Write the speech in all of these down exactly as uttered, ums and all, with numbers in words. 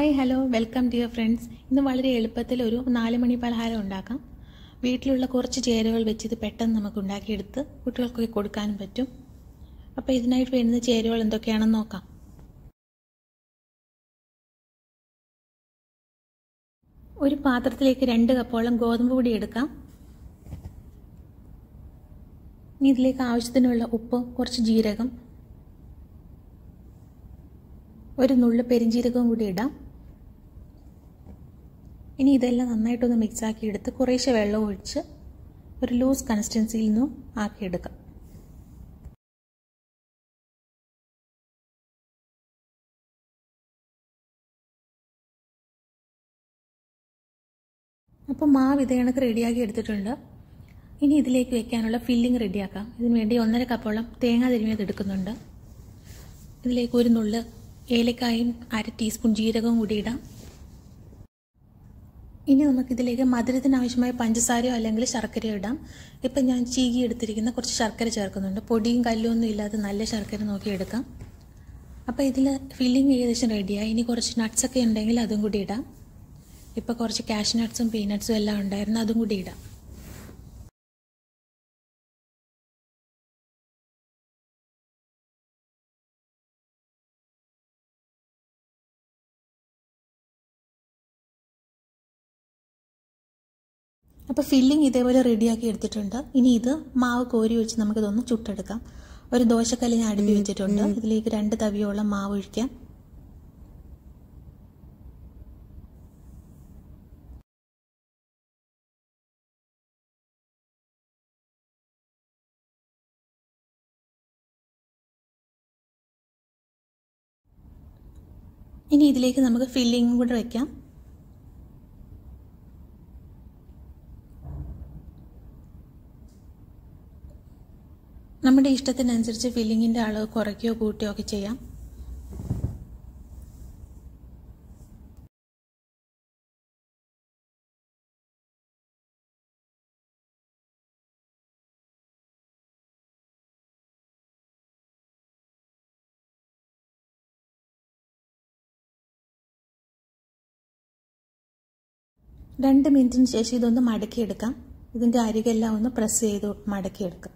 Hi hello welcome dear friends. ഇന്ന് വളരെ എളുപ്പത്തിൽ ഒരു നാല് മണി പലഹാരം ഉണ്ടാക്കാം. വീട്ടിലുള്ള കുറച്ച് ചേരുവകൾ വെച്ച് ഇത് പെട്ടെന്ന് നമുക്ക് ഉണ്ടാക്കിയെടുത്ത് കുട്ടികൾക്കൊക്കെ കൊടുക്കാനും പറ്റും. അപ്പോൾ ഇതിനായിട്ട് വേണ്ടുന്ന ചേരുവകൾ എന്തൊക്കെയാണെന്ന് നോക്കാം. ഒരു പാത്രത്തിലേക്ക് രണ്ട് കപ്പോളം ഗോതമ്പ് പൊടി എടുക്കാം. ഇനി ഇതിലേക്ക് ആവശ്യത്തിനുള്ള ഉപ്പ്, കുറച്ച് ജീരകം, ഒരു നുള്ളു പെരിഞ്ജീരകവും കൂടി ഇടാം. ഇനി ഇതെല്ലാം നന്നായിട്ടൊന്ന് മിക്സാക്കി എടുത്ത് കുറേശ്ശെ വെള്ളം ഒഴിച്ച് ഒരു ലൂസ് കൺസിസ്റ്റൻസിയിൽ നിന്നും ആക്കിയെടുക്കാം. അപ്പോൾ മാവ് ഇതേ കണക്ക് റെഡിയാക്കി എടുത്തിട്ടുണ്ട്. ഇനി ഇതിലേക്ക് വെക്കാനുള്ള ഫില്ലിംഗ് റെഡിയാക്കാം. ഇതിനു വേണ്ടി ഒന്നര കപ്പോളം തേങ്ങ തിരുമിയത് എടുക്കുന്നുണ്ട്. ഇതിലേക്ക് ഒരു നുള്ളു ഏലക്കായും അര ടീസ്പൂൺ ജീരകവും കൂടി ഇടാം. ഇനി നമുക്കിതിലേക്ക് മധുരത്തിന് ആവശ്യമായ പഞ്ചസാരയോ അല്ലെങ്കിൽ ശർക്കരയോ ഇടാം. ഇപ്പം ഞാൻ ചീകി എടുത്തിരിക്കുന്ന കുറച്ച് ശർക്കര ചേർക്കുന്നുണ്ട്. പൊടിയും കല്ലും ഒന്നും ഇല്ലാതെ നല്ല ശർക്കര നോക്കിയെടുക്കാം. അപ്പോൾ ഇതിൽ ഫില്ലിംഗ് ഏകദേശം റെഡിയായി. ഇനി കുറച്ച് നട്ട്സൊക്കെ ഉണ്ടെങ്കിൽ അതും കൂടി ഇടാം. ഇപ്പോൾ കുറച്ച് കാഷ്യൂ നട്ട്സും പീനട്ട്സും എല്ലാം ഉണ്ടായിരുന്നു, അതും കൂടി ഇടാം. അപ്പോൾ ഫില്ലിംഗ് ഇതേപോലെ റെഡിയാക്കി എടുത്തിട്ടുണ്ട്. ഇനി ഇത് മാവ് കോരി ഒഴിച്ച് നമുക്കിതൊന്ന് ചുട്ടെടുക്കാം. ഒരു ദോശക്കല്ല് ഞാൻ അടുപ്പി വെച്ചിട്ടുണ്ട്. ഇതിലേക്ക് രണ്ട് തവിയോളം മാവ് ഒഴിക്കാം. ഇനി ഇതിലേക്ക് നമുക്ക് ഫില്ലിംഗും കൂടെ വയ്ക്കാം. നമ്മുടെ ഇഷ്ടത്തിനനുസരിച്ച് ഫില്ലിങ്ങിൻ്റെ അളവ് കുറയ്ക്കുകയോ കൂട്ടുകയോ ഒക്കെ ചെയ്യാം. രണ്ട് മിനിറ്റിന് ശേഷം ഇതൊന്ന് മടക്കിയെടുക്കാം. ഇതിൻ്റെ അരികെല്ലാം ഒന്ന് പ്രസ് ചെയ്ത് മടക്കിയെടുക്കാം.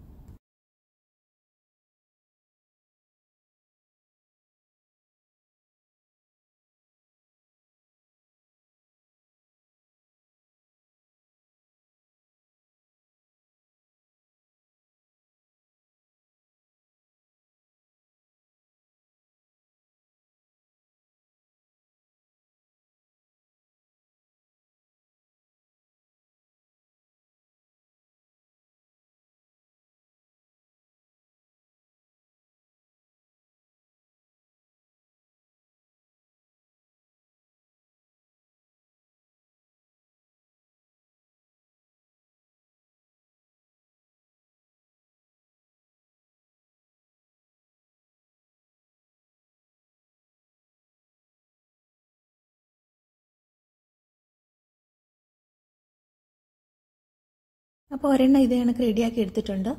അപ്പോൾ ഒരെണ്ണം ഇതേ കണക്ക് റെഡിയാക്കി എടുത്തിട്ടുണ്ട്.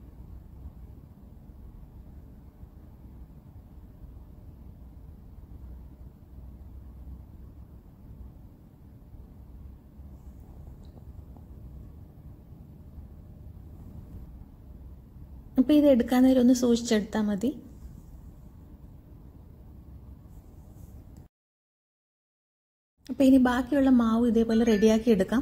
അപ്പോൾ ഇത് എടുക്കാൻ നേരം ഒന്ന് സൂക്ഷിച്ചെടുത്താൽ മതി. അപ്പോൾ ഇനി ബാക്കിയുള്ള മാവ് ഇതേപോലെ റെഡിയാക്കി എടുക്കാം.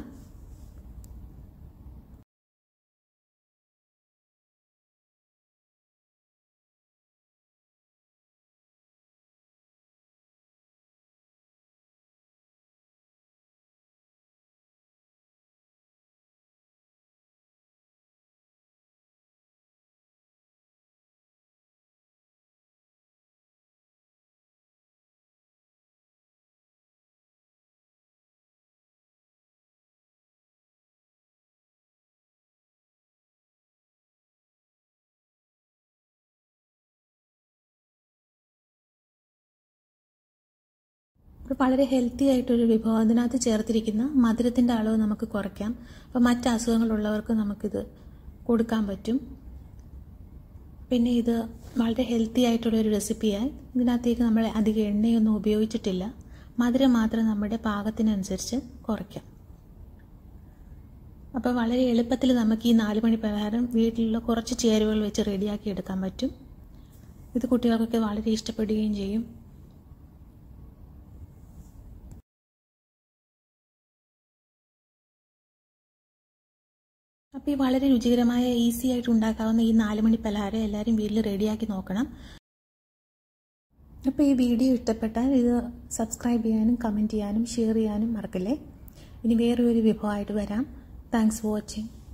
അപ്പോൾ വളരെ ഹെൽത്തി ആയിട്ടൊരു വിഭവം. അതിനകത്ത് ചേർത്തിരിക്കുന്ന മധുരത്തിൻ്റെ അളവ് നമുക്ക് കുറയ്ക്കാം. അപ്പോൾ മറ്റ് അസുഖങ്ങളുള്ളവർക്ക് നമുക്കിത് കൊടുക്കാൻ പറ്റും. പിന്നെ ഇത് വളരെ ഹെൽത്തി ആയിട്ടുള്ളൊരു റെസിപ്പിയായി. ഇതിനകത്തേക്ക് നമ്മൾ അധികം എണ്ണയൊന്നും ഉപയോഗിച്ചിട്ടില്ല. മധുരം മാത്രം നമ്മുടെ പാകത്തിനനുസരിച്ച് കുറയ്ക്കാം. അപ്പോൾ വളരെ എളുപ്പത്തിൽ നമുക്ക് ഈ നാല് മണി പലഹാരം വീട്ടിലുള്ള കുറച്ച് ചേരുവകൾ വെച്ച് റെഡിയാക്കി എടുക്കാൻ പറ്റും. ഇത് കുട്ടികൾക്കൊക്കെ വളരെ ഇഷ്ടപ്പെടുകയും ചെയ്യും. അപ്പോൾ ഈ വളരെ രുചികരമായ ഈസി ആയിട്ട് ഉണ്ടാക്കാവുന്ന ഈ നാല് മണി പലഹാരം എല്ലാവരും വീട്ടിൽ റെഡിയാക്കി നോക്കണം. അപ്പോൾ ഈ വീഡിയോ ഇഷ്ടപ്പെട്ടാൽ ഇത് സബ്സ്ക്രൈബ് ചെയ്യാനും കമൻറ്റ് ചെയ്യാനും ഷെയർ ചെയ്യാനും മറക്കല്ലേ. ഇനി വേറൊരു വിഭവമായിട്ട് വരാം. Thanks for watching.